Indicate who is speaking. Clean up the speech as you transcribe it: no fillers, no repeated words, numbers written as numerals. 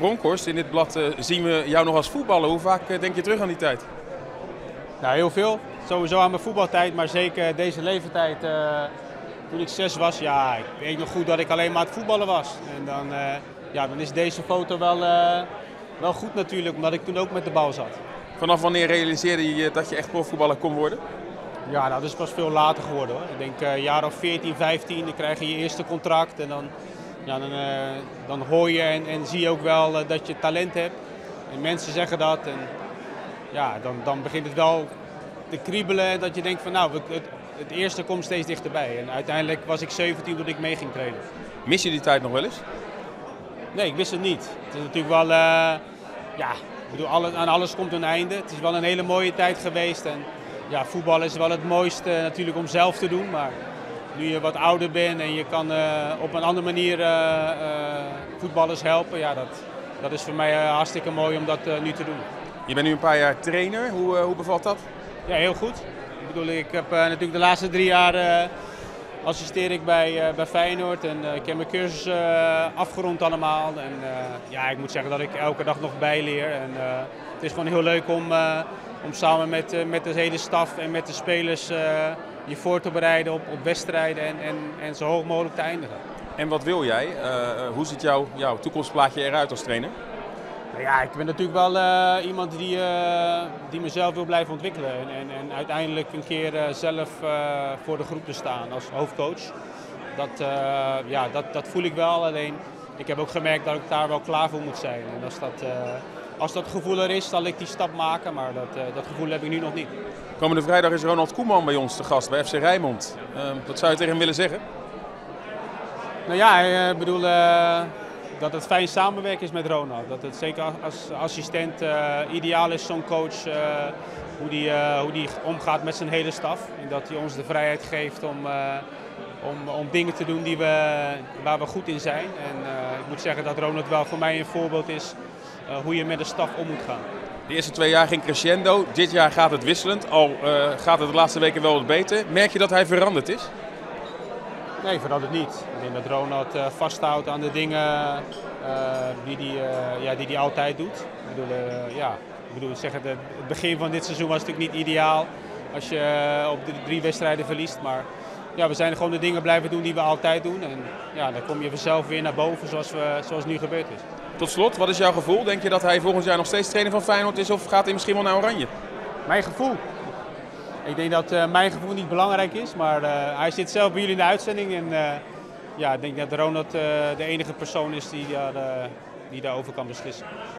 Speaker 1: Bronkhorst. In dit blad zien we jou nog als voetballer. Hoe vaak denk je terug aan die tijd?
Speaker 2: Nou, heel veel. Sowieso aan mijn voetbaltijd, maar zeker deze leeftijd. Toen ik 6 was, ja, ik weet nog goed dat ik alleen maar aan het voetballen was. En dan is deze foto wel goed natuurlijk, omdat ik toen ook met de bal zat.
Speaker 1: Vanaf wanneer realiseerde je dat je echt profvoetballer kon worden?
Speaker 2: Ja, nou, dat is pas veel later geworden, hoor. Ik denk een jaar of 14, 15, dan krijg je je eerste contract en dan hoor je en zie je ook wel dat je talent hebt. En mensen zeggen dat en ja, dan begint het wel te kriebelen en dat je denkt van nou, het eerste komt steeds dichterbij. En uiteindelijk was ik 17 toen ik mee ging trainen.
Speaker 1: Mis je die tijd nog wel eens?
Speaker 2: Nee, ik wist het niet. Het is natuurlijk wel, ik bedoel, aan alles komt een einde. Het is wel een hele mooie tijd geweest. En ja, voetbal is wel het mooiste natuurlijk om zelf te doen. Maar nu je wat ouder bent en je kan op een andere manier voetballers helpen, ja, dat is voor mij hartstikke mooi om dat nu te doen.
Speaker 1: Je bent nu een paar jaar trainer. Hoe bevalt dat?
Speaker 2: Ja, heel goed. Ik bedoel, ik heb natuurlijk de laatste 3 jaar assisteer ik bij Feyenoord en ik heb mijn cursus afgerond allemaal. En ja, ik moet zeggen dat ik elke dag nog bijleer. En het is gewoon heel leuk om samen met de hele staf en met de spelers je voor te bereiden op wedstrijden en zo hoog mogelijk te eindigen.
Speaker 1: En wat wil jij? Hoe ziet jouw toekomstplaatje eruit als trainer?
Speaker 2: Nou ja, ik ben natuurlijk wel iemand die mezelf wil blijven ontwikkelen en uiteindelijk een keer zelf voor de groep te staan als hoofdcoach. Dat voel ik wel, alleen ik heb ook gemerkt dat ik daar wel klaar voor moet zijn. En als dat gevoel er is, zal ik die stap maken, maar dat gevoel heb ik nu nog niet.
Speaker 1: Komende vrijdag is Ronald Koeman bij ons te gast bij FC Rijnmond. Wat zou je tegen hem willen zeggen?
Speaker 2: Nou ja, ik bedoel dat het fijn samenwerken is met Ronald. Dat het zeker als assistent ideaal is, zo'n coach, hoe die omgaat met zijn hele staf. En dat hij ons de vrijheid geeft om dingen te doen waar we goed in zijn. En ik moet zeggen dat Ronald wel voor mij een voorbeeld is hoe je met de staf om moet gaan.
Speaker 1: De eerste 2 jaar ging crescendo. Dit jaar gaat het wisselend. Al gaat het de laatste weken wel wat beter. Merk je dat hij veranderd is?
Speaker 2: Nee, ik verandert niet. Ik denk dat Ronald vasthoudt aan de dingen die hij altijd doet. Het begin van dit seizoen was natuurlijk niet ideaal als je op de 3 wedstrijden verliest. Maar ja, we zijn gewoon de dingen blijven doen die we altijd doen. En ja, dan kom je vanzelf weer naar boven zoals nu gebeurd is.
Speaker 1: Tot slot, wat is jouw gevoel? Denk je dat hij volgend jaar nog steeds trainer van Feyenoord is of gaat hij misschien wel naar Oranje?
Speaker 2: Mijn gevoel? Ik denk dat mijn gevoel niet belangrijk is, maar hij zit zelf bij jullie in de uitzending. En ik denk dat Ronald de enige persoon is die daarover kan beslissen.